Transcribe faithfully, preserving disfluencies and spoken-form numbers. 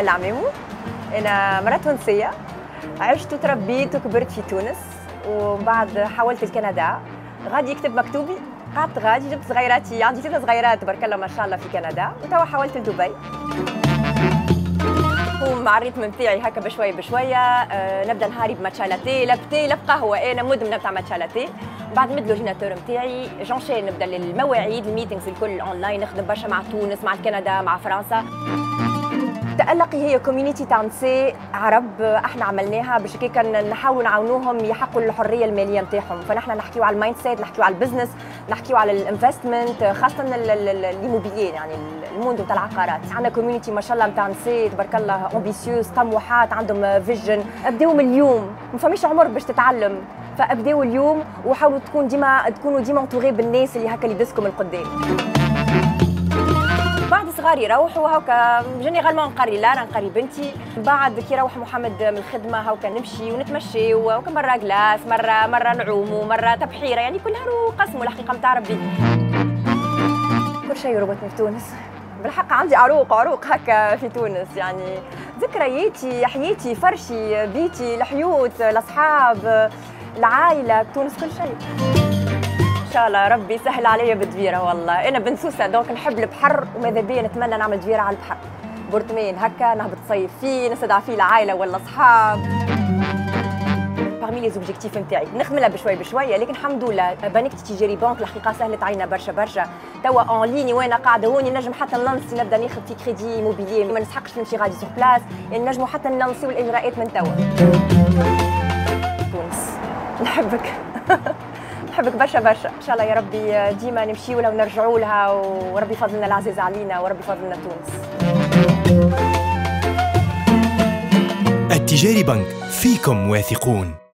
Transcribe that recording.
العمامو. أنا مرة تونسية، عشت وتربيت وكبرت في تونس، وبعد حولت لكندا. غادي يكتب مكتوبي، قعدت غادي جبت صغيراتي، عندي ثلاثة صغيرات تبارك الله ما شاء الله في كندا، وتوا حولت لدبي. ومع الريتم نتاعي هكا بشويه بشويه أه نبدا نهاري بماتشا لاتيه، لا بتي لا بقهوه، انا مدمنه بتاع ماتشا لاتيه. بعد مد لوجيناتور نتاعي جونشين نبدا للمواعيد الميتينغز الكل اونلاين، نخدم برشا مع تونس مع كندا مع فرنسا. تألقي هي كوميونيتي تاع نساء عرب احنا عملناها باش كي كان نحاولوا نعاونوهم يحققوا الحريه الماليه نتاعهم، فنحن نحكيو على المايند سيت، نحكيو على البزنس، نحكيو على الانفستمنت، خاصه الإيموبيليير يعني الموندو تاع العقارات. عندنا كوميونيتي ما شاء الله نتاع نساء تبارك الله امبيسيوز، طموحات، عندهم فيجن. ابداو من اليوم، ما فماش عمر باش تتعلم، فابداو اليوم وحاولوا تكون ديما تكونوا ديما انتوري بالناس اللي هكا اللي يدسكم القدام. بعد صغاري يروحوا هاكا جينيرالمون نقري لا نقري بنتي. بعد كي يروح محمد من الخدمه هاكا نمشي ونتمشي، وكم مره كلاس، مره مره نعوموا، مره تبحيره، يعني كلها قسم الحقيقه نتاع ربي. كل شيء ربطني في تونس بالحق، عندي عروق عروق هكا في تونس، يعني ذكرياتي، حياتي، فرشي، بيتي، الحيوت، الاصحاب، العائله، تونس كل شيء. ان شاء الله ربي يسهل عليا بالدويره. والله انا بنت سوسه دونك نحب البحر، وماذا بيا نتمنى نعمل دويره على البحر، بورتمان هكا نهبط صيف فيه، نستدعى فيه العائله ولا اصحاب. parmi les objectifs نتاعي نخدمها بشوي بشويه، لكن الحمد لله بنكتي تجاري بنك الحقيقه سهلت علينا برشا برشا. توا اون ليني وانا قاعده هوني نجم حتى نلانسي، نبدا ناخذ في كريدي ايموبيليير، ما نسحقش نمشي غادي سور بلاس، يعني نجموا حتى نلانسيو الاجراءات من توا. تونس نحبك نحبك برشا برشا، ان شاء الله يا ربي ديما نمشيو لها ونرجعوا لها، وربي فضلنا العزيز علينا، وربي فضلنا تونس. التجاري بنك، فيكم واثقون.